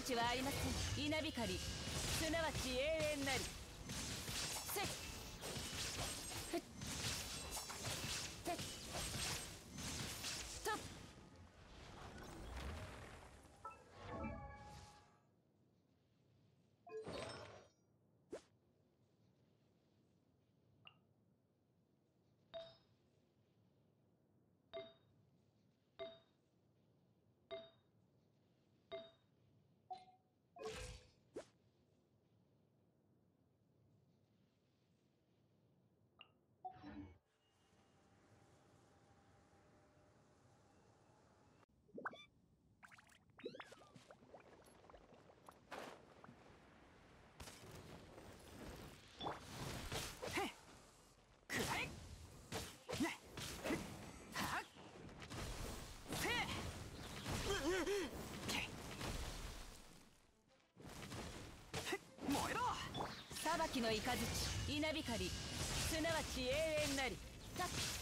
ちはありません。稲光すなわち永遠なり。せっふってっとっ。裁きの雷稲光すなわち永遠なり。タッ